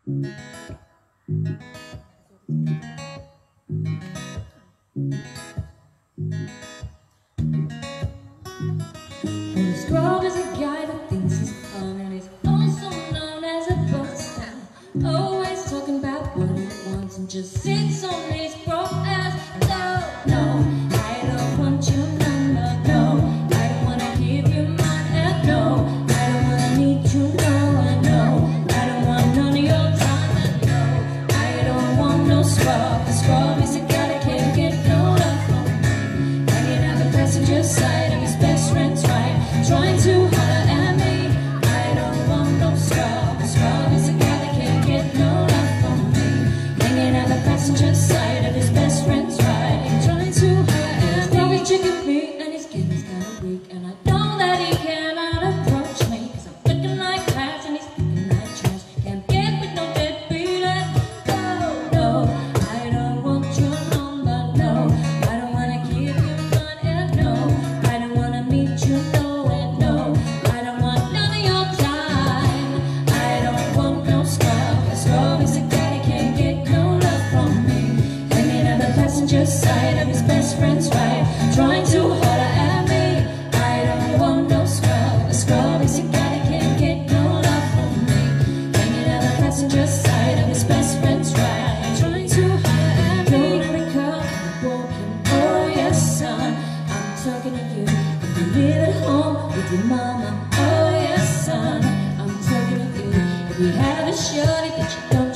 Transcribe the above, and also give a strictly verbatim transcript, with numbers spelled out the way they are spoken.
The scrub is a guy that thinks he's fun, and he's also known as a buster. Always talking about what he wants and just sits on his broke ass. No, no, I don't want your number. No, I don't wanna give you mine. And no, I don't wanna need you. No, and no, I don't want none of your time. And no, I don't want no scrub. The scrub is a guy that can't get no love from me, hanging out the passenger side of his best friend's ride, trying to holler at me. I don't want no scrub. The scrub is a guy that can't get no love from me, hanging out the passenger side of his best friend's ride, trying to holler at me. He's probably tricking me, and his skin is kinda weak, and I know that he cannot approach me, cause I'm looking like class and he's looking like trash. Can't get with no deadbeat. And no, no, I don't want your number. No, I don't wanna give you mine. And no, I don't wanna meet you. No, and no, I don't want none of your time. I don't want no scrub. A scrub is a guy that can't get no love from me, hanging on the passenger side of his best friend's ride, trying to holler at me. I don't want no scrub. A scrub is a guy that can't get no love from me, hanging on the passenger side of his best friend's ride, trying to holler at me. Don't ever come walking. Oh yes, son, I'm talking to you. If you live at home with your mama, oh yes, son, I'm talking to you. If you have a shorty that you don't